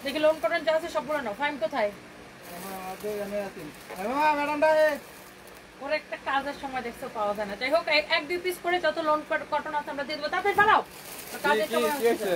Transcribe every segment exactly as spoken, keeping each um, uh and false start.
দেখি loan cotton যা আছে সবগুলো নাও। ফাইম কোথায়? ওর একটা কাজের সময় দেখছো পাওয়া যায় না। যাই হোক এক দুই পিস করে যত লোন কটন আছে আমরা দিয়ে দেবো। তাড়াতাড়ি বানাও, কাজের সময়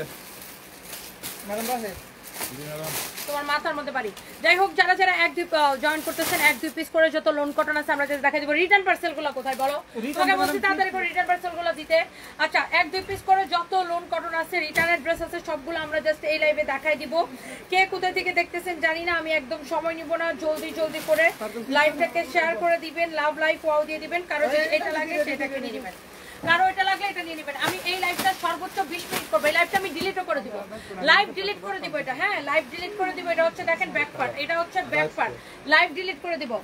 তোমার মাথার মধ্যে বাড়ি। যাই হোক যারা যারা এক দুই জয়েন করতেছেন এক দুই পিস করে যত লোন কটন আছে আমরা যদি দেখাই দিব। রিটার্ন পার্সেল গুলো কোথায় বলো? তোমাকে বলছি তাড়াতাড়ি করে রিটার্ন পার্সেল গুলো দিতে। আচ্ছা এক দুই পিস করে যত লোন কটন আছে রিটার্নের ড্রেস আছে সবগুলো আমরা জাস্ট এই লাইভে দেখাই দিব। কে কোথা থেকে দেখতেছেন জানি না, আমি একদম সময় নিব না, জলদি জলদি করে লাইভটাকে শেয়ার করে দিবেন, লাভ লাইভ ওয়াও দিয়ে দিবেন। কারো যদি এটা লাগে সেটাকে নিয়ে নেবেন, কারো এটা লাগলে এটা নিয়ে নেবেন। আমি এই লাইভটা সর্বোচ্চ বিশ মিনিট করব, এই লাইভটা আমি ডিলিটও করে দিব, লাইভ ডিলিট করে দিব এটা। হ্যাঁ লাইভ ডিলিট করে দিব। এটা হচ্ছে দেখেন ব্যাক পার্ট, এটা হচ্ছে ব্যাক পার্ট, লাইভ ডিলিট করে দিব।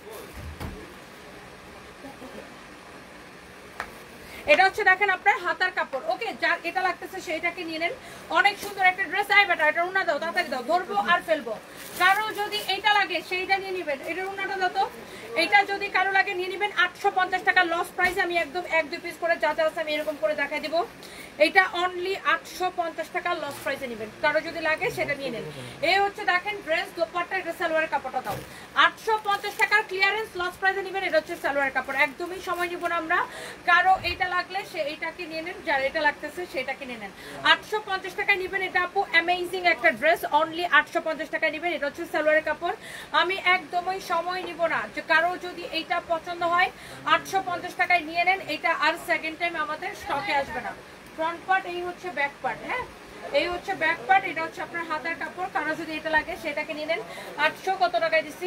এটা হচ্ছে দেখেন আপনার হাতার কাপড়। ওকে যার এটা লাগতেছে সেইটাকে নিয়ে নেন। অনেক সুন্দর একটা ড্রেস। আই বেটা এটা উন্না দাও, তাড়াতাড়ি দাও, ধরবো আর ফেলবো। কারো যদি এইটা লাগে সেইটা নিয়ে নেবেন। এটার উন্নাটা দাও তো। এটা যদি কারো লাগে নিয়ে নেবেন। আটশো পঞ্চাশ টাকা লস প্রাইস। আমি একদম এক দুই পিস করে যা যা আছে আমি এরকম করে দেখাই দিব। এটা অনলি আটশো পঞ্চাশ টাকা লস প্রাইসে নেবেন। কারো যদি লাগে সেটা নিয়ে নেন। এই হচ্ছে দেখেন ড্রেস, দোপাট্টা, এটা সালোয়ারের কাপড়টা দাও। আটশো পঞ্চাশ টাকার ক্লিয়ারেন্স লস প্রাইসে নেবেন। এটা হচ্ছে সালোয়ারের কাপড়, একদমই সময় নিব না আমরা। কারো এইটা লাগলে সে এইটাকে নিয়ে নেন, যার এটা লাগতেছে সেটাকে নিয়ে নেন। আটশো পঞ্চাশ টাকায় নেবেন। এটা আপু অ্যামেজিং একটা ড্রেস, অনলি আটশো পঞ্চাশ টাকায় নেবেন। এটা হচ্ছে সালোয়ারের কাপড়। আমি একদমই সময় নিব না, যে কারো যদি এইটা পছন্দ হয় আটশো পঞ্চাশ টাকায় নিয়ে নেন। এটা আর সেকেন্ড টাইম আমাদের স্টকে আসবে না। ফ্রন্ট পার্ট, এই হচ্ছে ব্যাক পার্ট। হ্যাঁ এই হচ্ছে ব্যাক পার্ট, এটা হচ্ছে আপনার হাতার কাপড়। কারো যদি এটা লাগে সেটাকে নিয়ে নেন। আটশো কত টাকায় দিচ্ছি?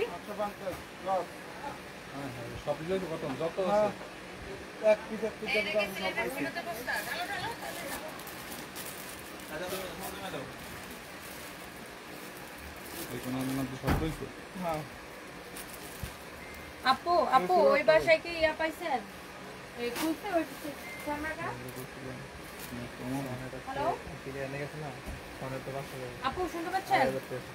আপু আপু ওই বাসায় কি ইয়া পাইছেন? এই খুলতে ওই ক্যামেরাটা। হ্যালো আপু শুনতে পাচ্ছেন?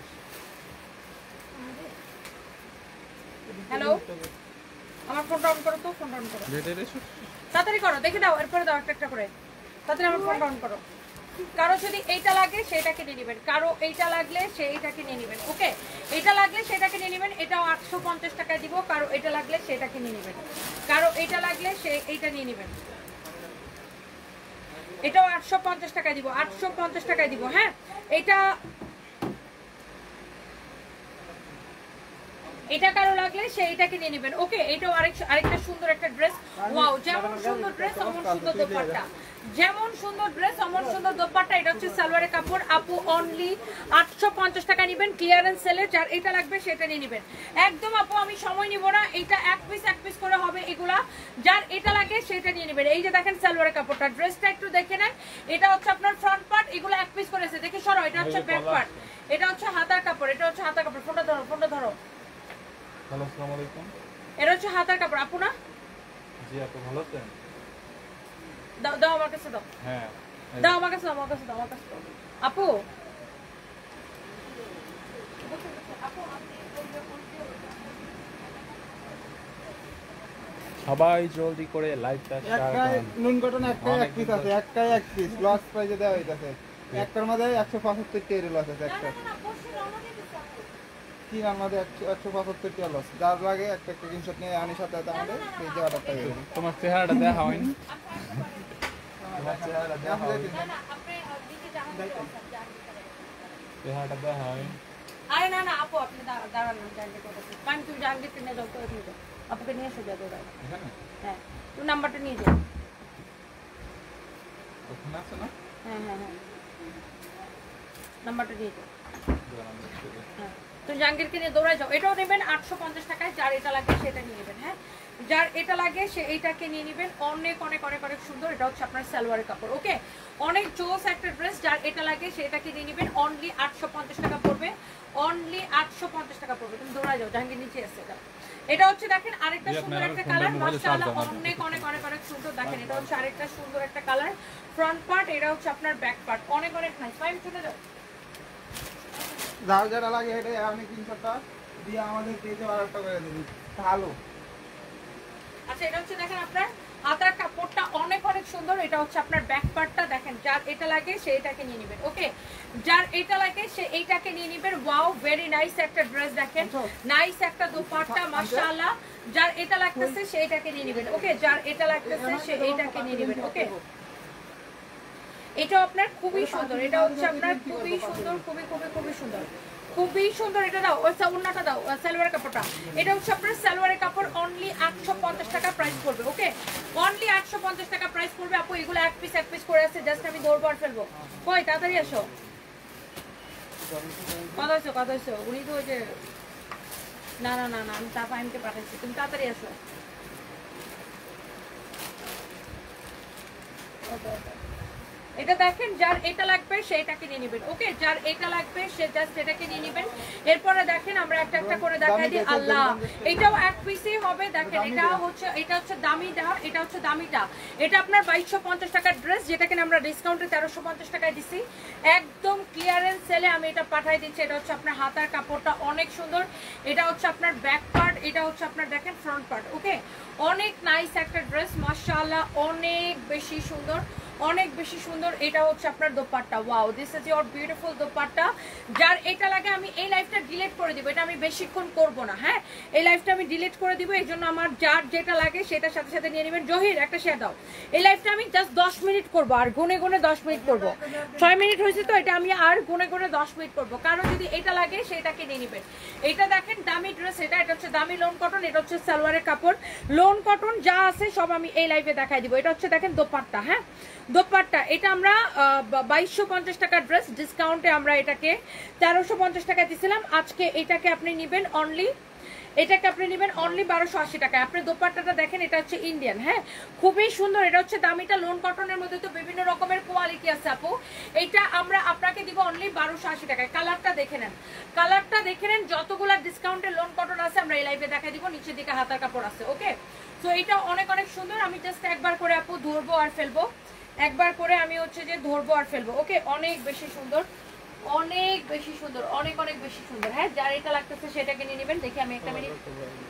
হ্যালো আমার ফোনটা অন করো তো, ফোনটা অন করো, তাড়াতাড়ি করো, দেখে দাও, এরপরে দাও একটা একটা করে, তাড়াতাড়ি আমার ফোনটা অন করো। কারো যদি এইটা লাগে সেটাকে নিয়ে নেবেন, কারো এইটা লাগলে সেইটাকে নিয়ে নেবেন। ওকে এটা লাগলে সেটাকে নিয়ে নেবেন। এটাও আটশো পঞ্চাশ টাকায় দিব। কারো এটা লাগলে সেটাকে নিয়ে নেবেন, কারো এটা লাগলে সে এইটা নিয়ে নেবেন। এটাও আটশো পঞ্চাশ টাকায় দিব, আটশো পঞ্চাশ টাকায় দিব। হ্যাঁ এটা এটা কারো লাগলে সেইটাকে নিয়ে নেবেন। ওকে এটাও আরেক আরেকটা সুন্দর একটা ড্রেস। ওয়াও যেমন সুন্দর ড্রেস অমন সুন্দর দোপাট্টা, যেমন সুন্দর ড্রেস অমন সুন্দর দোপাট্টা। এটা হচ্ছে সালোয়ারের কাপড়। আপু অনলি আটশো পঞ্চাশ টাকা নেবেন ক্লিয়ারেন্স সেলে। যার এটা লাগবে সেটা নিয়ে নেবেন। একদম আপু আমি সময় নিব না, এটা এক পিস এক পিস করে হবে এগুলা। যার এটা লাগে সেটা নিয়ে নেবেন। এই যে দেখেন সালোয়ারের কাপড়টা, ড্রেসটা একটু দেখে নেন। এটা হচ্ছে আপনার ফ্রন্ট পার্ট, এগুলো এক পিস করেছে দেখে সরো। এটা হচ্ছে ব্যাক পার্ট, এটা হচ্ছে হাতার কাপড়, এটা হচ্ছে হাতার কাপড়। ফোনটা ধরো, ফোনটা ধরো। হ্যালো আসসালামু আলাইকুম। এটা হচ্ছে হাতার কাপড়। আপু না? জি আপু ভালো আছেন? দাও দাও আমার কাছে দাও। হ্যাঁ দাও আমার কাছে দাও, আমার কাছে দাও, আমার কাছে দাও। আপু সবাই জলদি করে লাইভটা শেয়ার করুন। নুন কটন একটা এক পিস আছে, একটাই এক পিস লস প্রাইসে দেওয়া হইতাছে। একটার মধ্যে একশো পঁচাত্তর টাকা লস আছে। একটা তিন আর মধ্যে একশো পঁচাত্তর টাকা লস। যার লাগে একটা একটা স্ক্রিনশট নিয়ে আনি সাথে সাথে আমাদের এই জায়গাটা পাই যাবেন। তোমার চেহারাটা দেখা হয়নি, তোমার চেহারাটা দেখা হয়নি, চেহারাটা দেখা হয়নি। আরে না না আপু আপনি দাঁড়ান না, জানতে কথা পানি তুমি জানতে কিনে দাও তো। এখানে আপুকে নিয়ে এসে যাবো এখানে হ্যাঁ তুমি নাম্বারটা নিয়ে যাও। ওখানে আছে না? হ্যাঁ হ্যাঁ হ্যাঁ নাম্বারটা দিয়ে যাও। হ্যাঁ তুমি জাহাঙ্গীরকে নিয়ে দৌড়ায় যাও। এটাও নেবেন আটশো পঞ্চাশ টাকায়। যার এটা লাগে সেটা নিয়ে নেবেন। হ্যাঁ যার এটা লাগে সে এইটাকে নিয়ে নেবেন। অনেক অনেক অনেক অনেক সুন্দর। এটা হচ্ছে আপনার সালোয়ারের কাপড়। ওকে অনেক জোস একটা ড্রেস। যার এটা লাগে সেটাকে নিয়ে নেবেন। অনলি আটশো পঞ্চাশ টাকা পড়বে, অনলি আটশো পঞ্চাশ টাকা পড়বে। তুমি দৌড়ায় যাও, জাহাঙ্গীর নিচে আসছে। এটা হচ্ছে দেখেন আরেকটা সুন্দর একটা কালার, মাশাআল্লাহ অনেক অনেক অনেক অনেক সুন্দর। দেখেন এটা হচ্ছে আরেকটা সুন্দর একটা কালার, ফ্রন্ট পার্ট, এটা হচ্ছে আপনার ব্যাক পার্ট। অনেক অনেক নাইস। ফাইভ চলে যাও। যার যেটা লাগে এটা আমি স্ক্রিনশটটা দিয়ে আমাদের পেজে আরেকটা করে দিবি ভালো। আচ্ছা এটা হচ্ছে দেখেন আপনার হাতার কাপড়টা অনেক অনেক সুন্দর। এটা হচ্ছে আপনার ব্যাক পার্টটা দেখেন, যার এটা লাগে সে এটাকে নিয়ে নেবেন। ওকে, যার এটা লাগে সে এইটাকে নিয়ে নেবেন। ওয়াও, ভেরি নাইস একটা ড্রেস দেখেন, নাইস একটা দোপাট্টা মাশাআল্লাহ। যার এটা লাগতেছে সে এটাকে নিয়ে নেবেন। ওকে, যার এটা লাগতেছে সে এইটাকে নিয়ে নেবেন। ওকে, এটা আপনার খুবই সুন্দর, এটা হচ্ছে আপনার খুবই সুন্দর, খুবই খুবই খুবই সুন্দর, খুবই সুন্দর। এটা দাও, ওই সাউন্ডটা দাও, সালোয়ারের কাপড়টা। এটা হচ্ছে আপনার সালোয়ারের কাপড়, অনলি আটশো পঞ্চাশ টাকা প্রাইস পড়বে। ওকে, অনলি আটশো পঞ্চাশ টাকা প্রাইস পড়বে। আপু এগুলো এক পিস এক পিস করে আছে, জাস্ট আমি ধরবো আর ফেলবো। কই তাড়াতাড়ি আসো, কথা হয়েছো কথা হয়েছো উনি তো ওই যে না না না না আমি তা ফাইমকে পাঠাচ্ছি, তুমি তাড়াতাড়ি আসো। ওকে ওকে, এটা দেখেন, যার এটা লাগবে সেটাকে নিয়ে নেবেন। ওকে, যার এটা লাগবে সে জাস্ট এটাকে নিয়ে নেবেন। এরপরে দেখেন আমরা একটা একটা করে দেখাই দিই। আল্লাহ, এটাও এক পিসই হবে। দেখেন এটা হচ্ছে, এটা হচ্ছে দামিটা, এটা হচ্ছে দামিটা। এটা আপনার বাইশশো পঞ্চাশ টাকার ড্রেস, যেটাকে আমরা ডিসকাউন্টে তেরোশো পঞ্চাশ টাকায় দিচ্ছি। একদম ক্লিয়ারেন্স সেলে আমি এটা পাঠাই দিচ্ছি। এটা হচ্ছে আপনার হাতার কাপড়টা অনেক সুন্দর, এটা হচ্ছে আপনার ব্যাক পার্ট, এটা হচ্ছে আপনার দেখেন ফ্রন্ট পার্ট। ওকে, অনেক নাইস একটা ড্রেস মাশাআল্লাহ, অনেক বেশি সুন্দর, অনেক বেশি সুন্দর। এটা হচ্ছে আপনার dupatta. Wow, this is your beautiful dupatta. যার এটা লাগে আমি এই লাইফটা ডিলিট করে দিব, এটা আমি বেশিক্ষণ করব না। হ্যাঁ, এই লাইফটা আমি ডিলিট করে দিব, এই জন্য আমার যার যেটা লাগে সেটার সাথে সাথে নিয়ে নেবেন। জহির একটা শেয়ার দাও। এই লাইফটা আমি জাস্ট দশ মিনিট করব, আর গুনে গুনে দশ মিনিট করব। ছয় মিনিট হয়েছে তো, এটা আমি আর গুনে গুনে দশ মিনিট করব। কারণ যদি এটা লাগে সেটাকে নিয়ে নেবেন। এটা দেখেন দামি ড্রেস, এটা এটা হচ্ছে দামি লোন কটন, এটা হচ্ছে সালোয়ারের কাপড়। লোন কটন যা আছে সব আমি এই লাইভে দেখাই দিব। এটা হচ্ছে দেখেন দোপাট্টা। হ্যাঁ, দোপাট্টা এটা আমরা বাইশশো পঞ্চাশ টাকার ড্রেস, ডিসকাউন্টে আমরা এটাকে তেরোশো পঞ্চাশ টাকা দিছিলাম। আজকে এটাকে আপনি নেবেন অনলি, এটাকে আপনি নেবেন অনলি বারোশো আশি টাকা। আপনি দোপাট্টাটা দেখেন, এটা হচ্ছে ইন্ডিয়ান। হ্যাঁ, খুবই সুন্দর। এটা হচ্ছে দামিটা লোন কটনের মধ্যে তো বিভিন্ন রকমের কোয়ালিটি আছে আপু। এটা আমরা আপনাকে দিব অনলি বারোশো আশি টাকায়। কালারটা দেখে নেন, কালারটা দেখে নেন। যতগুলা ডিসকাউন্টে লোন কটন আছে আমরা এই লাইভে দেখাই দিব। নিচের দিকে হাতার কাপড় আছে। ওকে, তো এটা অনেক অনেক সুন্দর। আমি জাস্ট একবার করে আপু ধরবো আর ফেলবো, একবার করে আমি হচ্ছে যে ধরবো আর ফেলবো। ওকে, অনেক বেশি সুন্দর, অনেক বেশি সুন্দর, অনেক অনেক বেশি সুন্দর। হ্যাঁ, যার এটা লাগতেছে সেটাকে নিয়ে নেবেন। দেখি আমি একটা মিনিট।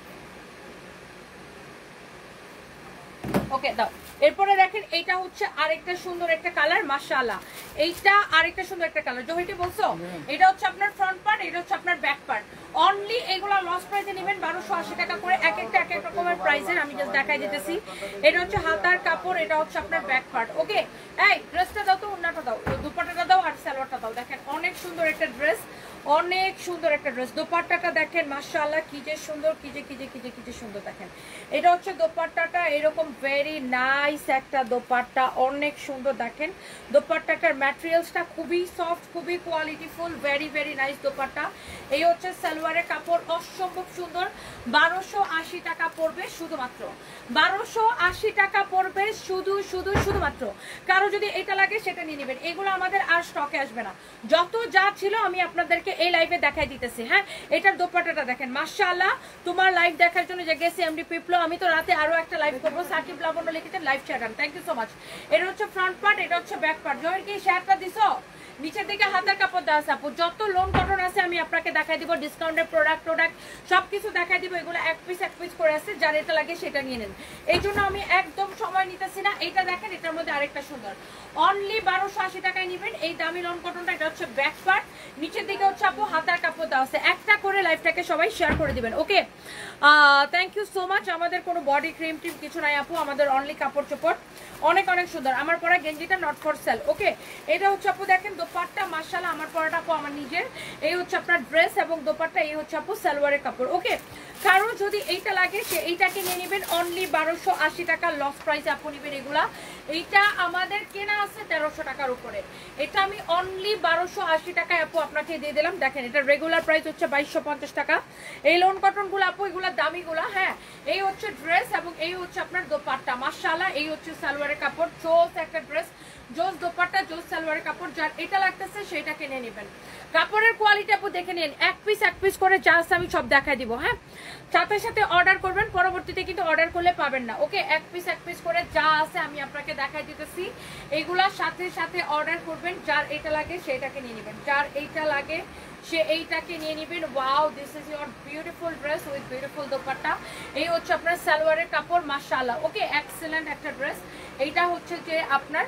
ওকে দাও। এরপরে দেখেন এইটা হচ্ছে আরেকটা সুন্দর একটা কালার মাশাআল্লাহ, এইটা আরেকটা সুন্দর একটা কালার। জহিটি বলছো এটা হচ্ছে আপনার ফ্রন্ট পার্ট, এটা হচ্ছে আপনার ব্যাক পার্ট। অনলি এগুলা লস প্রাইসে নেবেন বারোশো আশি টাকা করে, এক একটা এক এক রকমের প্রাইসের। আমি জাস্ট দেখাই দিতেছি। এটা হচ্ছে হাতার কাপড়, এটা হচ্ছে আপনার ব্যাক পার্ট। ওকে, এই ড্রেসটা দাও তো, ওন্নাটা দাও, দুপাট্টাটা দাও আর সালোয়ারটা দাও। দেখেন অনেক সুন্দর একটা ড্রেস, অনেক সুন্দর একটা ড্রেস। দোপাট্টাটা দেখেন মাশাআল্লাহ, কি যে সুন্দর, কি যে কি যে কি যে কি যে সুন্দর। দেখেন এটা হচ্ছে দোপাট্টাটা, এরকম ভেরি নাইস একটা দোপাট্টা, অনেক সুন্দর। দেখেন দোপাট্টাটার ম্যাটেরিয়ালসটা খুবই সফট, খুবই qualityful, very very nice dupatta. এই হচ্ছে সালোয়ারের কাপড়, অসম্ভব সুন্দর। বারোশো আশি টাকা পড়বে শুধুমাত্র, বারোশো আশি টাকা পড়বে শুধু শুধু শুধুমাত্র। কারো যদি এটা লাগে সেটা নিয়ে নেবেন। এগুলো আমাদের আর স্টকে আসবে না। যত যা ছিল আমি আপনাদেরকে এই লাইভে দেখাই দিতেছি। হ্যাঁ, এটার দোপাট্টাটা দেখেন মাশাআল্লাহ। তোমার লাইভ দেখার জন্য যে গেছি এমডি পিপলো, আমি তো রাতে আরো একটা লাইভ করবো। সাকিব লাবণ্য লিখেছেন live share, thank you so much. এটা হচ্ছে ফ্রন্ট পার্ট, এটা হচ্ছে ব্যাক পার্ট। জয়ের কি শেয়ারটা দিছো? নিচের দিকে হাতার কাপড় দেওয়া আছে আপু। যত লোন কটন আছে আমি আপনাকে দেখাই দিব, ডিসকাউন্টের প্রোডাক্ট প্রোডাক্ট সবকিছু দেখাই দিব। এগুলো এক পিস এক পিস করে আছে, যার এটা লাগে সেটা নিয়ে নেন। এই জন্য আমি একদম সময় নিতেছি না। এইটা দেখেন, এটার মধ্যে আরেকটা সুন্দর, অনলি বারোশো আশি টাকায় নেবেন এই দামি লোন কটনটা। এটা হচ্ছে ব্যাক পার্ট, নিচের দিকে হচ্ছে আপু হাতার কাপড় দেওয়া আছে। একটা করে লাইফটাকে সবাই শেয়ার করে দিবেন। Okay, thank you so much. আমাদের কোনো বডি ক্রিম টিম কিছু নাই আপু, আমাদের অনলি কাপড় চোপড়। অনেক অনেক সুন্দর। আমার পরা গেঞ্জিটা নট ফর সেল। ওকে, এটা হচ্ছে আপু দেখেন দোপাট্টা মাশাআল্লাহ, আমার পরাটা আপু আমার নিজের। এই হচ্ছে আপনার ড্রেস এবং দোপাট্টা, এই হচ্ছে আপু সালোয়ারের কাপড়। ওকে, কারো যদি এইটা লাগে সে এইটাকে নিয়ে নেবেন অনলি বারোশো আশি টাকা লস প্রাইসে আপু নেবেন এগুলা। এইটা আমাদের কেনা আছে তেরোশো টাকার উপরে, এটা আমি অনলি বারোশো আশি টাকায় আপু আপনাকে দিয়ে দিলাম। দেখেন এটা রেগুলার প্রাইস হচ্ছে বাইশশো পঞ্চাশ টাকা। এই লোন কটনগুলো আপু এগুলো দামিগুলা। হ্যাঁ, এই হচ্ছে ড্রেস এবং এই হচ্ছে আপনার দোপাট্টা মাশাআল্লাহ। এই হচ্ছে সালোয়ারের কাপড়, জোস একটা ড্রেস, জোস দোপাট্টা, জোস সালোয়ারের কাপড়। যার এটা লাগতেছে সেটাকে নিয়ে নেবেন। কাপড়ের কোয়ালিটি আপু দেখে নিন, এক পিস এক পিস করে যা আছে আমি সব দেখাই দিব। হ্যাঁ, সাথে সাথে অর্ডার করবেন, পরবর্তীতে কিন্তু অর্ডার করলে পাবেন না। ওকে, এক পিস এক পিস করে যা আছে আমি আপনাকে দেখাই দিতেছি। এইগুলার সাথে সাথে অর্ডার করবেন, যার এটা লাগে সেটাকে নিয়ে নেবেন, যার এইটা লাগে সে এইটাকে নিয়ে নেবেন। Wow, this is your beautiful dress with beautiful dupatta. এই হচ্ছে আপনার সালোয়ারের কাপড়, মাশাআল্লাহ। ওকে, এক্সেলেন্ট একটা ড্রেস। এইটা হচ্ছে যে আপনার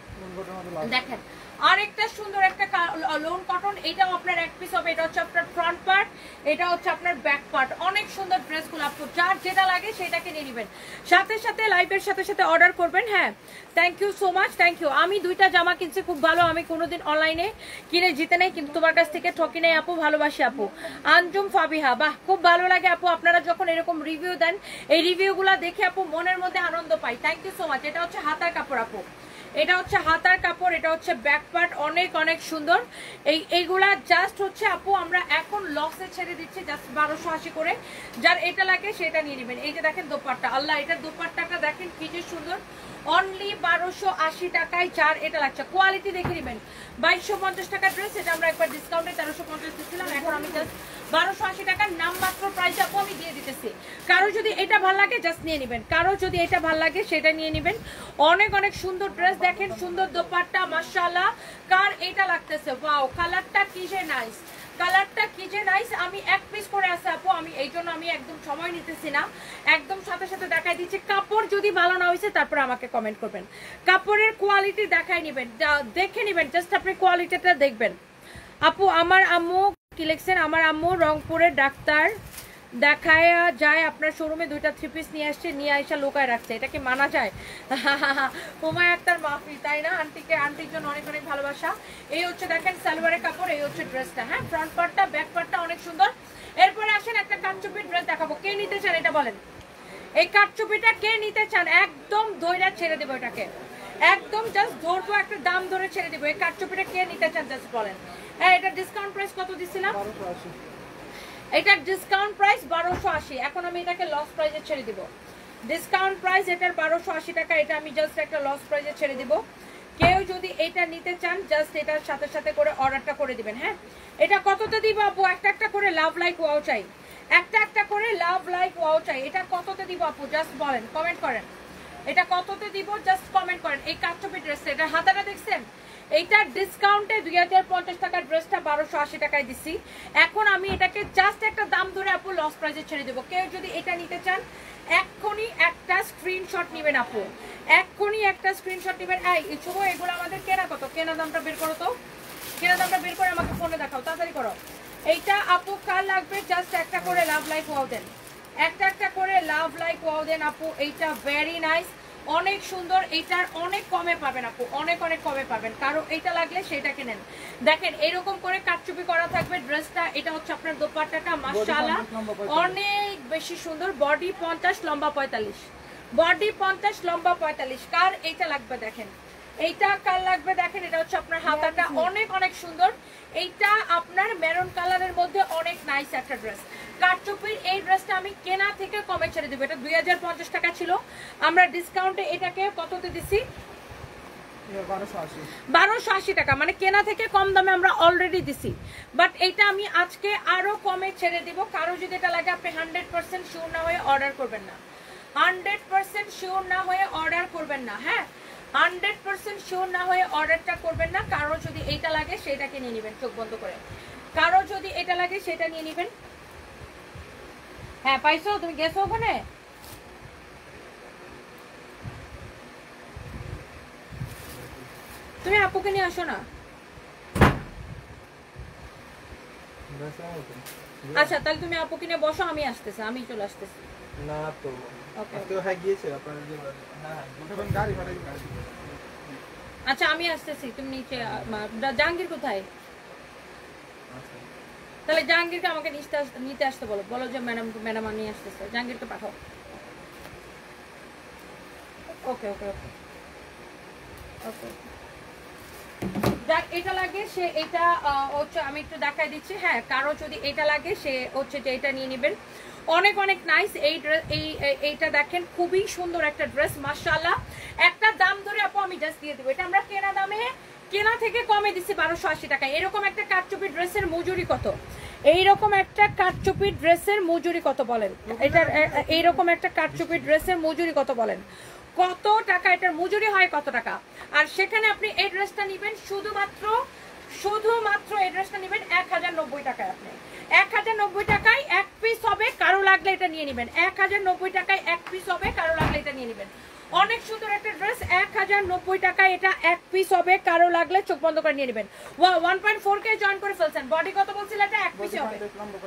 দেখেন আরেকটা সুন্দর একটা লোন কটন, এটাও আপনার এক পিস হবে। এটা হচ্ছে আপনার ফ্রন্ট পার্ট, এটা হচ্ছে আপনার ব্যাক পার্ট। অনেক সুন্দর ড্রেসগুলো, আপু যার যেটা লাগে সেটাকে নিয়ে নেবেন। সাথে সাথে লাইভের সাথে সাথে অর্ডার করবেন। হ্যাঁ, thank you so much, thank you. আমি দুইটা জামা কিনছি, খুব ভালো। আমি কোনোদিন অনলাইনে কিনে জিতে নেই, কিন্তু তোমার কাছ থেকে ঠকি নেই আপু, ভালোবাসি আপু। আঞ্জুম ফাবিহা, বাহ, খুব ভালো লাগে আপু আপনারা যখন এরকম রিভিউ দেন। এই রিভিউগুলো দেখে আপু মনের মধ্যে আনন্দ পাই। Thank you so much. এটা হচ্ছে হাতার কাপড় আপু, এটা হচ্ছে হাতার কাপড়, এটা হচ্ছে ব্যাক পার্ট। অনেক অনেক সুন্দর। এই এইগুলা জাস্ট হচ্ছে আপু আমরা এখন লসে ছেড়ে দিচ্ছি, জাস্ট বারোশো আশি করে। যার এটা লাগে সেটা নিয়ে নেবেন। এই যে দেখেন দোপাট্টা, আল্লাহ, এটার দোপাট্টাটা দেখেন কি যে সুন্দর। অনলি বারোশো আশি টাকায় যার এটা লাগছে, কোয়ালিটি দেখে নেবেন। বাইশশো পঞ্চাশ টাকার ড্রেস, এটা আমরা একবার ডিসকাউন্টে তেরোশো পঞ্চাশ দিচ্ছিলাম, এখন আমি জাস্ট বারোশো আশি টাকার নামমাত্র প্রাইস আপু আমি দিয়ে দিতেছি। কারো যদি এটা ভাল লাগে জাস্ট নিয়ে নেবেন, কারো যদি এটা ভাল লাগে সেটা নিয়ে নেবেন। অনেক অনেক সুন্দর ড্রেস, দেখেন সুন্দর দোপাট্টা, মাশাআল্লাহ। কার এটা লাগতেছে, ওয়াও, কালারটা কি যে নাইস, কালারটা কি যে নাইস। আমি এক পিস করে আছে আপু, আমি এই জন্য আমি একদম সময় নিতেছি না, একদম সাথে সাথে দেখাই দিচ্ছি। কাপড় যদি ভালো না হয়েছে তারপর আমাকে কমেন্ট করবেন। কাপড়ের কোয়ালিটি দেখাই নেবেন, দেখে নেবেন, জাস্ট আপনি কোয়ালিটিটা দেখবেন। আপু আমার আম্মু কি লিখছেন, আমার আম্মু রংপুরের ডাক্তার দেখায় যায়, আপনার শোরুমে দুইটা থ্রি পিস নিয়ে আসছে, নিয়ে আসা লোকায় রাখছে, এটা কি মানা যায়? হুমায় আক্তার মাফি, তাই না? আন্টিকে, আন্টির জন্য অনেক অনেক ভালোবাসা। এই হচ্ছে দেখেন সালোয়ারের কাপড়, এই হচ্ছে ড্রেসটা। হ্যাঁ, ফ্রন্ট পার্টটা, ব্যাক পার্টটা অনেক সুন্দর। এরপরে আসেন একটা কাটচুপির ড্রেস দেখাবো। কে নিতে চান এটা বলেন? এই কাটচুপিটা কে নিতে চান? একদম দইরা ছেড়ে দেবো এটাকে, একদম জাস্ট ধরবো, একটা দাম ধরে ছেড়ে দেবো। এই কাটচুপিটা কে নিতে চান জাস্ট বলেন। হ্যাঁ, এটা ডিসকাউন্ট প্রাইস কত দিছিলাম? এটার ডিসকাউন্ট প্রাইস বারোশো আশি। এখন আমি এটাকে লস প্রাইসে ছেড়ে দিব। ডিসকাউন্ট প্রাইস এটার বারোশো আশি টাকা, এটা আমি জাস্ট একটা লস প্রাইসে ছেড়ে দিব। কেউ যদি এটা নিতে চান জাস্ট এটার সাথে সাথে করে অর্ডারটা করে দিবেন। হ্যাঁ, এটা কততে দিব আপু? একটা একটা করে লাভ লাইক ওয়াও চাই, একটা একটা করে লাভ লাইক ওয়াও চাই। এটা কততে দিব আপু? জাস্ট বলেন, কমেন্ট করেন। এটা কততে দিব জাস্ট কমেন্ট করেন। এই কাটচুপি ড্রেসটা, এটা হাতাটা দেখছেন, এইটার ডিসকাউন্টে দুই হাজার পঞ্চাশ টাকার ড্রেসটা বারোশো আশি টাকায় দিচ্ছি। এখন আমি এটাকে জাস্ট একটা দাম ধরে আপু লস প্রাইসে ছেড়ে দেবো। কেউ যদি এটা নিতে চান এক্ষুনি একটা স্ক্রিনশট নেবেন আপু, এক্ষুনি একটা স্ক্রিনশট নেবেন। এই শুভ, এগুলো আমাদের কেনা কত? কেনা দামটা বের করো তো, কেনা দামটা বের করে আমাকে ফোনে দেখাও, তাড়াতাড়ি করো। এইটা আপু কার লাগবে জাস্ট একটা করে লাভ লাইক ওয়াও দেন, একটা একটা করে লাভ লাইক ওয়াও দেন আপু। এইটা ভেরি নাইস, অনেক সুন্দর। এইটার অনেক কমে পাবেন আপু, অনেক অনেক কমে পাবেন। কারো এইটা লাগলে সেটাকে নেন। দেখেন এরকম করে কাটচুপি করা থাকবে ড্রেসটা। এটা হচ্ছে আপনার দোপাট্টাটা, মাশাআল্লাহ অনেক বেশি সুন্দর। বডি পঞ্চাশ, লম্বা পঁয়তাল্লিশ, বডি পঞ্চাশ, লম্বা পঁয়তাল্লিশ। কার এইটা লাগবে দেখেন, এইটা কার লাগবে দেখেন। এটা হচ্ছে আপনার হাতাটা, অনেক অনেক সুন্দর। এইটা আপনার মেরুন কালারের মধ্যে অনেক নাইস একটা ড্রেস। কাটচুপির এই ড্রেসটা আমি কেনা থেকে কমে ছেড়ে দেবো। এটা দুই হাজার পঞ্চাশ টাকা ছিল, আমরা ডিসকাউন্টে এটাকে কততে দিছি? বারোশো আশি টাকা, মানে কেনা থেকে কম দামে আমরা অলরেডি দিছি। বাট এইটা আমি আজকে আরো কমে ছেড়ে দিব। কারো যদি এটা লাগে আপনি হান্ড্রেড পার্সেন্ট শিওর না হয়ে অর্ডার করবেন না, হান্ড্রেড পার্সেন্ট শিওর না হয়ে অর্ডার করবেন না। হ্যাঁ, হান্ড্রেড পার্সেন্ট শিওর না হয়ে অর্ডারটা করবেন না। কারো যদি এইটা লাগে সেটাকে নিয়ে নেবেন চোখ বন্ধ করে, কারো যদি এটা লাগে সেটা নিয়ে নেবেন। হ্যাঁ, পাইছো? তুমি গেছো ওখানে? তুমি আপুকে নিয়ে আসো না। আচ্ছা, তাহলে তুমি আপুকে নিয়ে বসো, আমি আসতেছি, আমি চলে আসতেছি। না তো ওকে, তো হ্যাঁ গিয়েছে আপনার যে হ্যাঁ হ্যাঁ গাড়ি ভাড়া গাড়ি। আচ্ছা আমি আসতেছি, তুমি নিচে। জাহাঙ্গীর কোথায়? তাহলে জাহাঙ্গীরকে আমাকে নিতে আসতে নিতে আসতে বলো, বলো যে ম্যাডাম ম্যাডাম নিয়ে আসতেছে, জাহাঙ্গীরকে পাঠাও। ওকে ওকে ওকে ওকে। যাক এটা লাগে সে এটা হচ্ছে আমি একটু দেখাই দিচ্ছি। হ্যাঁ, কারো যদি এটা লাগে সে হচ্ছে যে এটা নিয়ে নেবেন। অনেক অনেক নাইস এই ড্রেস, এই এইটা দেখেন খুবই সুন্দর একটা ড্রেস, মাশাআল্লাহ। একটা দাম ধরে আপু আমি জাস্ট দিয়ে দেবো। এটা আমরা কেনা দামে, কেনা থেকে কমে দিচ্ছি বারোশো আশি টাকা। এরকম একটা কাটচুপি ড্রেসের মজুরি কত? এইরকম একটা কাটচুপি ড্রেসের মজুরি কত বলেন? এটার এইরকম একটা কাটচুপি ড্রেসের মজুরি কত বলেন? কত টাকা এটার মজুরি হয়? কত টাকা? আর সেখানে আপনি এই ড্রেসটা নেবেন শুধুমাত্র শুধুমাত্র এই ড্রেসটা নেবেন এক হাজার নব্বই টাকায়। আপনি এক হাজার নব্বই টাকায় এক পিস হবে, কারো লাগলে এটা নিয়ে নেবেন। এক হাজার নব্বই টাকায় এক পিস হবে, কারো লাগলে এটা নিয়ে নেবেন। অনেক সুন্দর একটা ড্রেস, এক হাজার নব্বই টাকায় এটা এক পিস হবে, কারো লাগলে চোখ বন্ধ করে নিয়ে নেবেন। One point four K join করে ফেলছেন। বডি কত বলছিল এটা? এক পিস হবে,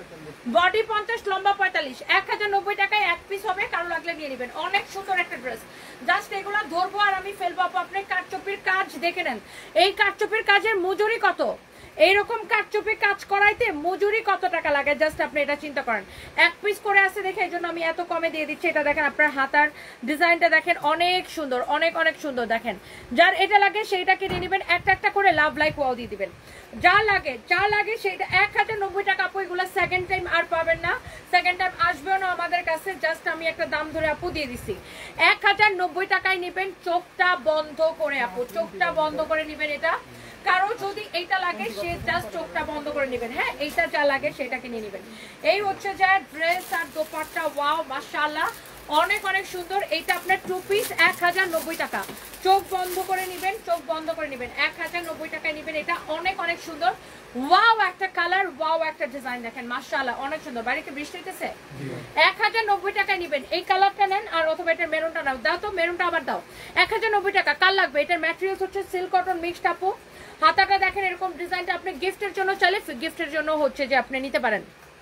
বডি পঞ্চাশ, লম্বা পঁয়তাল্লিশ। এক হাজার নব্বই টাকায় এক পিস হবে, কারো লাগলে নিয়ে নেবেন। অনেক সুন্দর একটা ড্রেস, জাস্ট এগুলো ধরবো আর আমি ফেলবো। আপনি কাঠচুপির কাজ দেখে নেন, এই কাঠচুপির কাজের মজুরি কত, এইরকম কাঠচুপি কাজ করাইতে মজুরি কত টাকা লাগে, জাস্ট আপনি এটা চিন্তা করেন। এক পিস করে আছে দেখে এই জন্য আমি এত কমে দিয়ে দিচ্ছি। এটা দেখেন, আপনার হাতার ডিজাইনটা দেখেন, অনেক সুন্দর, অনেক অনেক সুন্দর। দেখেন, যার এটা লাগে সেইটা কিনে নেবেন, একটা একটা করে লাভ লাইক ওয়াও দিয়ে দিবেন। যা লাগে যা লাগে সেইটা এক হাজার নব্বই টাকা। আপু এগুলো সেকেন্ড টাইম আর পাবেন না, সেকেন্ড টাইম আসবেও না আমাদের কাছে। জাস্ট আমি একটা দাম ধরে আপু দিয়ে দিছি, এক হাজার নব্বই টাকায় নেবেন। চোখটা বন্ধ করে আপু, চোখটা বন্ধ করে নেবেন। এটা কারো যদি এইটা লাগে সে জাস্ট চোখটা বন্ধ করে নেবেন। হ্যাঁ, এইটা যা লাগে সেটা কিনে নেবেন। এই হচ্ছে যে ড্রেস আর দোপাট্টা। ওয়াও মাশাআল্লাহ, অনেক অনেক সুন্দর। এইটা আপনার টু পিস এক হাজার নব্বই টাকা। চোখ বন্ধ করে নেবেন, চোখ বন্ধ করে নেবেন, এক হাজার নব্বই টাকায় নেবেন। এটা অনেক অনেক সুন্দর। ওয়াও একটা কালার, ওয়াও একটা ডিজাইন, দেখেন মাশাআল্লাহ অনেক সুন্দর। বাড়িতে বৃষ্টি হইতেছে। এক হাজার নব্বই টাকায় নেবেন। এই কালারটা নেন, আর অথবা এটার মেরুনটা নাও। দাও তো মেরুনটা আবার দাও। এক হাজার নব্বই টাকা। কাল লাগবে। এটার ম্যাটেরিয়ালস হচ্ছে সিল্ক কটন মিক্সড আপু। হাতাটা দেখেন এরকম ডিজাইনটা, আপনি গিফটের জন্য চাইলে গিফটের জন্য হচ্ছে যে আপনি নিতে পারেন।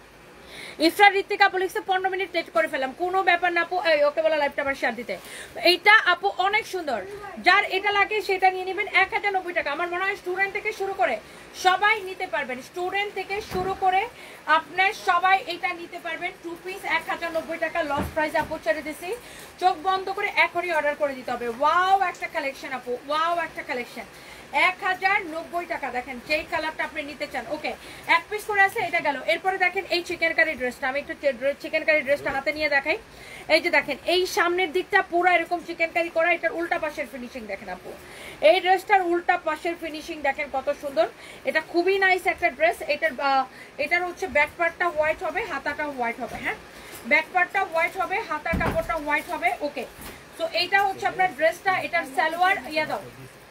ইফরার ঋত্বিকা আপু লিখছে পনেরো মিনিট লেট করে ফেলাম, কোনো ব্যাপার না আপু, ওকে বলা লাইভটা আবার শেয়ার দিতে। এইটা আপু অনেক সুন্দর, যার এটা লাগে সেটা নিয়ে নেবেন। এক হাজার নব্বই টাকা। আমার মনে হয় স্টুডেন্ট থেকে শুরু করে সবাই নিতে পারবেন, স্টুডেন্ট থেকে শুরু করে আপনার সবাই এটা নিতে পারবেন। টু পিস এক হাজার নব্বই টাকা লস প্রাইস আপু ছেড়ে দিছি। চোখ বন্ধ করে এখনই অর্ডার করে দিতে হবে। ওয়াও একটা কালেকশন আপু, ওয়াও একটা কালেকশন। এক হাজার নব্বই টাকা। দেখেন যেই কালারটা আপনি নিতে চান। ওকে, এক পিস করে আছে, এটা গেল। এরপরে দেখেন এই চিকেন কারি ড্রেসটা, আমি একটু চিকেন কারি ড্রেসটা হাতে নিয়ে দেখাই। এই যে দেখেন, এই সামনের দিকটা পুরো এরকম চিকেন কারি করা। এটার উল্টা পাশের ফিনিশিং দেখেন আপু, এই ড্রেসটার উল্টা পাশের ফিনিশিং দেখেন কত সুন্দর। এটা খুবই নাইস একটা ড্রেস। এটার এটার হচ্ছে ব্যাক পার্টটা হোয়াইট হবে, হাতাটা হোয়াইট হবে। হ্যাঁ, ব্যাক পার্টটা হোয়াইট হবে, হাতার কাপড়টা হোয়াইট হবে। ওকে, তো এইটা হচ্ছে আপনার ড্রেসটা। এটার সালোয়ার ইয়া দাও,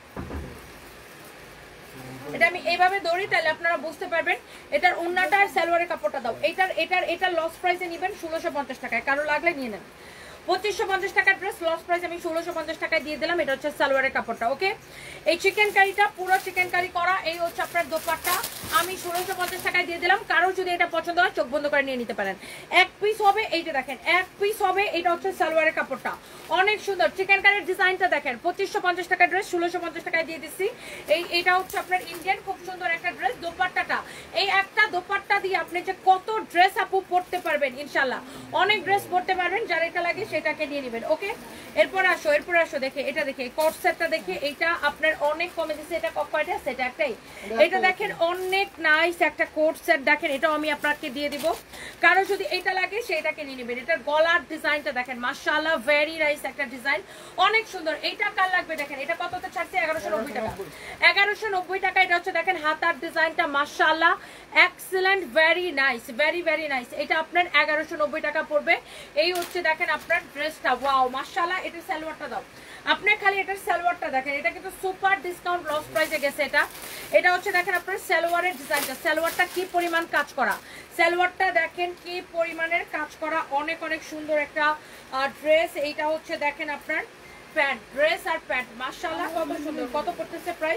এটা আমি এইভাবে দৌড়ি তাহলে আপনারা বুঝতে পারবেন। এটার ওন্নাটা আর সালোয়ারের কাপড়টা দাও। এটার এটার এটার লস প্রাইসে নেবেন ষোলোশো পঞ্চাশ টাকায়, কারো লাগলে নিয়ে নেন। পঁচিশশো পঞ্চাশ টাকার ড্রেস লস প্রাইস আমি ষোলোশো পঞ্চাশ টাকায় দিয়ে দিলাম। এটা হচ্ছে সালোয়ারের কাপড়টা। ওকে, এই চিকেন কারিটা পুরো চিকেন কারি করা। এই হচ্ছে আপনার দোপাট্টা, আমি ষোলোশো পঞ্চাশ টাকায় দিয়ে দিলাম। কারো যদি এটা পছন্দ হয় চোখ বন্ধ করে নিয়ে নিতে পারেন। এক পিস হবে, এইটা দেখেন এক পিস হবে। এটা হচ্ছে সালোয়ারের কাপড়টা, অনেক সুন্দর। চিকেন কারির ডিজাইনটা দেখেন। পঁচিশশো পঞ্চাশ টাকার ড্রেস ষোলোশো পঞ্চাশ টাকায় দিয়ে দিচ্ছি। এই এটা হচ্ছে আপনার ইন্ডিয়ান, খুব সুন্দর একটা ড্রেস। দোপাট্টাটা, এই একটা দোপাট্টা দিয়ে আপনি যে কত ড্রেস আপু পরতে পারবেন, ইনশাল্লাহ অনেক ড্রেস পরতে পারবেন। যার এটা লাগে সেটাকে নিয়ে নেবেন। ওকে, এরপর আসো এরপর আসো দেখে এটা দেখে কোট সেটটা দেখে। এটা আপনার অনেক কমে দিচ্ছে। এটা কয়টা সেট? একটাই। এটা দেখেন অনেক নাইস একটা কোট সেট দেখেন, এটাও আমি আপনাকে দিয়ে দিব। কারো যদি এটা লাগে সেটাকে নিয়ে নেবেন। এটার গলার ডিজাইনটা দেখেন মাশাআল্লাহ, ভেরি নাইস একটা ডিজাইন, অনেক সুন্দর। এইটা কার লাগবে দেখেন। এটা কততে ছাড়ছে? এগারোশো নব্বই টাকা। এগারোশো নব্বই টাকা। এটা হচ্ছে দেখেন হাতার ডিজাইনটা মাশাআল্লাহ excellent, very nice, very very nice. এটা আপনার এগারোশো নব্বই টাকা পড়বে। এই হচ্ছে দেখেন আপনার ড্রেসটা। ওয়াও মাশাআল্লাহ। এটার সালোয়ারটা দাও। আপনার খালি এটার সালোয়ারটা দেখেন, এটা কিন্তু সুপার ডিসকাউন্ট লস প্রাইসে গেছে এটা। এটা হচ্ছে দেখেন আপনার সালোয়ারের ডিজাইনটা, সালোয়ারটা কি পরিমাণ কাজ করা, সালোয়ারটা দেখেন কি পরিমাণের কাজ করা, অনেক অনেক সুন্দর একটা ড্রেস। এইটা হচ্ছে দেখেন আপনার প্যান্ট, ড্রেস আর প্যান্ট মাশাআল্লাহ কত সুন্দর। কত পড়তেছে প্রাইস?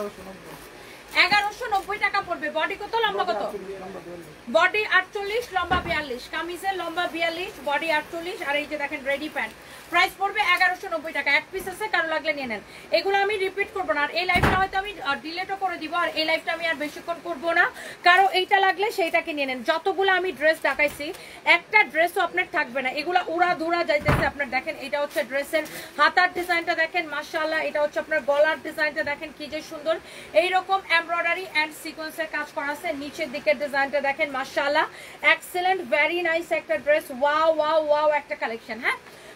এগারোশো নব্বই টাকা পড়বে। বডি কত, লম্বা কত? বডি আটচল্লিশ, লম্বা বিয়াল্লিশ। কামিজের লম্বা বিয়াল্লিশ, বডি আটচল্লিশ। আর এই যে দেখেন রেডি প্যান্ট, প্রাইস পড়বে এগারোশো নব্বই টাকা। এক পিস আছে, কারো লাগলে নিয়ে নেন। এগুলো আমি রিপিট করবো না। আর এই লাইভটা হয়তো আমি ডিলেটও করে দিব। আর এই লাইভটা আমি আর বেশিক্ষণ করবো না, কারো এইটা লাগলে সেইটাকে নিয়ে নেন। যতগুলো আমি ড্রেস দেখাইছি একটা ড্রেসও আপনার থাকবে না, এগুলা উড়া ধুরা যাইতেছে আপনার। দেখেন এটা হচ্ছে ড্রেসের হাতার ডিজাইনটা দেখেন মাশাআল্লাহ। এটা হচ্ছে আপনার গলার ডিজাইনটা দেখেন কি যে সুন্দর। এইরকম এমব্রয়ডারি এন্ড সিকোয়েন্সের কাজ করা আছে। নিচের দিকের ডিজাইনটা দেখেন মাশাআল্লাহ এক্সেলেন্ট, ভেরি নাইস একটা ড্রেস। ওয়াও ওয়াও ওয়াও একটা কালেকশন। হ্যাঁ,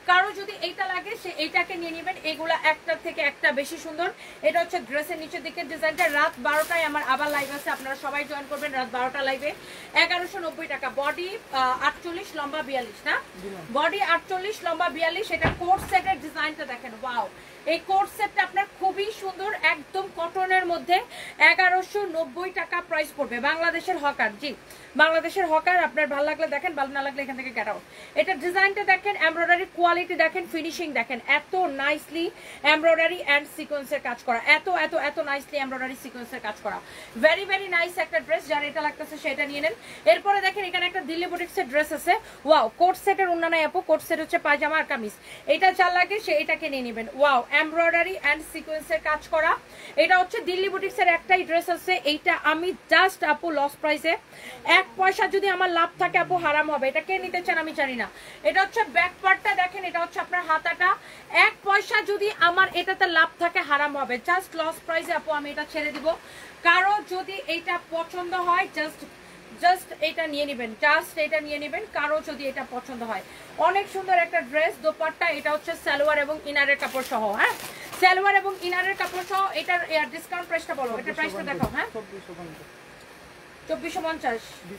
কারো যদি এইটা লাগে সে এইটাকে নিয়ে নেবেন। এগুলা একটার থেকে একটা বেশি সুন্দর। এটা হচ্ছে ড্রেসের নিচের দিকের ডিজাইনটা। রাত বারোটায় আমার আবার লাইভ আছে, আপনারা সবাই জয়েন করবেন রাত বারোটা লাইভে। এগারোশো নব্বই টাকা। বডি আটচল্লিশ, লম্বা বিয়াল্লিশ না? বডি আটচল্লিশ, লম্বা বিয়াল্লিশ। এটা কোট সেটের ডিজাইনটা দেখেন, ওয়াও। এই কোট সেটটা আপনার খুবই সুন্দর, একদম কটনের মধ্যে। এগারোশো নব্বই টাকা প্রাইস পড়বে। বাংলাদেশের হকার, জি বাংলাদেশের হকার। আপনার ভালো লাগলে দেখেন, ভালো না লাগলে এখান থেকে গেট আউট। এটা ডিজাইনটা দেখেন, এমব্রয়ডারি কোয়ালিটি দেখেন, ফিনিশিং দেখেন, এত নাইসলি এমব্রয়ডারি অ্যান্ড সিকোয়েন্সের কাজ করা, এত এত এত নাইসলি এমব্রয়ডারি সিকোয়েন্সের কাজ করা। ভেরি ভেরি নাইস একটা ড্রেস। যার এটা লাগতেছে সেটা নিয়ে নেন। এরপরে দেখেন এখানে একটা দিল্লি বুটিক্সের ড্রেস আছে, ওয়াও। কোট সেটের অন্যান্য আপু, কোট সেট হচ্ছে পায়জামা আর কামিজ। এটা যার লাগে সে এটাকে নিয়ে নেবেন, ওয়াও। এমব্রয়ডারি অ্যান্ড সিকোয়েন্সের কাজ করা। এটা হচ্ছে দিল্লি বুটিক্সের একটাই ড্রেস আছে, এইটা আমি জাস্ট আপু লস প্রাইসে, এক পয়সা যদি আমার লাভ থাকে আপু হারাম হবে। এটা কে নিতে চান আমি জানি না। এটা হচ্ছে ব্যাক পার্টটা দেখেন, এটা হচ্ছে আপনার হাতাটা। এক পয়সা যদি আমার এটাতে লাভ থাকে হারাম হবে। জাস্ট লস প্রাইসে আপু আমি এটা ছেড়ে দিব। কারো যদি এইটা পছন্দ হয় জাস্ট জাস্ট এটা নিয়ে নেবেন, জাস্ট এটা নিয়ে নেবেন কারো যদি এটা পছন্দ হয়। অনেক সুন্দর একটা ড্রেস। দোপাট্টা, এটা হচ্ছে সালোয়ার এবং ইনারের কাপড় সহ, হ্যাঁ সালোয়ার এবং ইনারের কাপড় সহ। এটার ডিসকাউন্ট প্রাইসটা বলো, এটা প্রাইসটা দেখাও। হ্যাঁ চব্বিশশো পঞ্চাশ।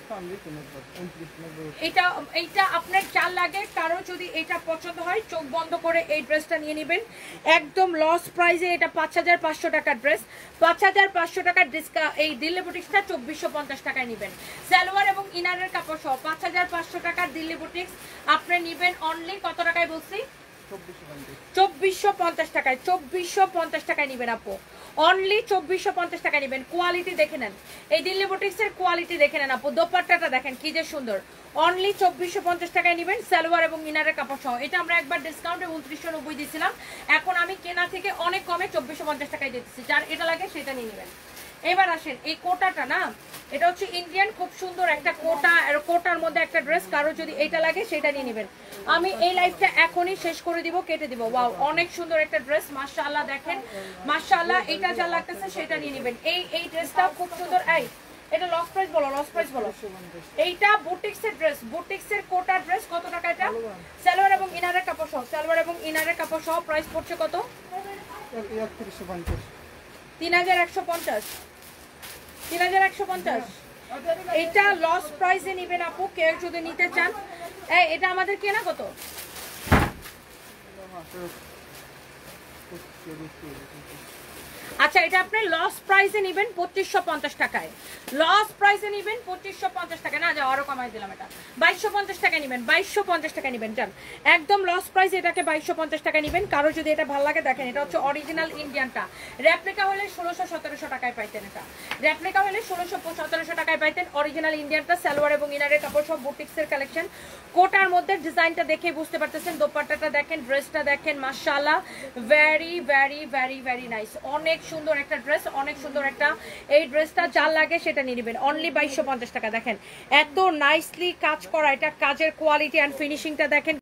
এটা এইটা আপনার চাল লাগে। কারো যদি এটা পছন্দ হয় চোখ বন্ধ করে এই ড্রেসটা নিয়ে নেবেন, একদম লস প্রাইসে। এটা পাঁচ হাজার পাঁচশো টাকার ড্রেস, পাঁচ হাজার পাঁচশো টাকার ডিসকা। এই দিল্লি বুটিক্সটা চব্বিশশো পঞ্চাশ টাকায় নেবেন, সালোয়ার এবং ইনারের কাপড় সহ। পাঁচ হাজার পাঁচশো টাকার দিল্লি বুটিক্স আপনি নেবেন অনলি কত টাকায় বলছি? চব্বিশশো পঞ্চাশ টাকায়। চব্বিশশো পঞ্চাশ টাকায় নিবেন আপু, অনলি চব্বিশশো পঞ্চাশ টাকা নিবেন। কোয়ালিটি দেখে নেন, এই দিল্লি বুটিক্সের কোয়ালিটি দেখে নেন আপু। দোপাট্টাটা দেখেন কি যে সুন্দর। অনলি চব্বিশশো পঞ্চাশ টাকায় নিবেন, সালোয়ার এবং ইনারের কাপড় সহ। এটা আমরা একবার ডিসকাউন্টে উনত্রিশশো নব্বই দিয়েছিলাম, এখন আমি কেনা থেকে অনেক কমে চব্বিশশো পঞ্চাশ টাকায় দিতেছি। যার এটা লাগে সেটা নিয়ে নেবেন। এবার আসেন এই কোটাটা না, এটা হচ্ছে ইন্ডিয়ান, খুব সুন্দর একটা কোটা। কোটার মধ্যে একটা ড্রেস, কারো যদি এইটা লাগে সেটা নিয়ে নেবেন। আমি এই লাইফটা এখনই শেষ করে দিব, কেটে দিব। ওয়াও, অনেক সুন্দর একটা ড্রেস, মাশাআল্লাহ দেখেন, মাশাআল্লাহ। এটা যা লাগতেছে সেটা নিয়ে নেবেন। এই এই ড্রেসটা খুব সুন্দর। এই এটা লস প্রাইস বলো, লস প্রাইস বলো। এইটা বুটিক্সের ড্রেস, বুটিক্সের কোটা ড্রেস। কত টাকা এটা? সালোয়ার এবং ইনারের কাপড় সহ, সালোয়ার এবং ইনারের কাপড় সহ। প্রাইস পড়ছে কত? তিন হাজার একশো পঞ্চাশ। তিন হাজার একশো পঞ্চাশ। এটা লস প্রাইসে নিবেন আপু, কেউ যদি নিতে চান। এই এটা আমাদের কেনা কত? আচ্ছা, এটা আপনি লস প্রাইসে নেবেন পঁচিশশো পঞ্চাশ টাকায়। লস প্রাইসে নেবেন পঁচিশশো পঞ্চাশ টাকা না, যাও আরো কমাই দিলাম। এটা বাইশশো পঞ্চাশ টাকা নেবেন, বাইশশো পঞ্চাশ টাকা নেবেন। যান একদম লস প্রাইস, এটাকে বাইশশো পঞ্চাশ টাকা নেবেন। কারো যদি এটা ভালো লাগে দেখেন, এটা হচ্ছে অরিজিনাল ইন্ডিয়ানটা। রেপ্লিকা হলে ষোলোশো সতেরোশো টাকায় পাইতেন। এটা রেপ্লিকা হলে ষোলোশো সতেরোশো টাকায় পাইতেন। অরিজিনাল ইন্ডিয়ানটা, সালোয়ার এবং ইনারের কাপড় সব, বুটিক্সের কালেকশন। কোটার মধ্যে ডিজাইনটা দেখে বুঝতে পারতেছেন। দোপাট্টাটা দেখেন, ড্রেসটা দেখেন, মাশাআল্লাহ, very very very very nice. অনেক সুন্দর একটা ড্রেস, অনেক সুন্দর একটা। এই ড্রেসটা যার লাগে সেটা নিয়ে নেবেন, অনলি বাইশশো পঞ্চাশ টাকা। দেখেন এত নাইসলি কাজ করা, এটা কাজের কোয়ালিটি অ্যান্ড ফিনিশিংটা দেখেন।